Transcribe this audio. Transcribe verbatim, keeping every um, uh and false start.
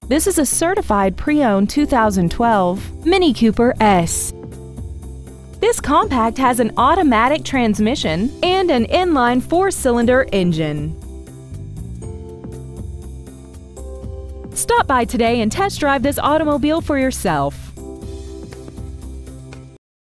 This is a certified pre-owned two thousand twelve Mini Cooper S. This compact has an automatic transmission and an inline four-cylinder engine. Stop by today and test drive this automobile for yourself.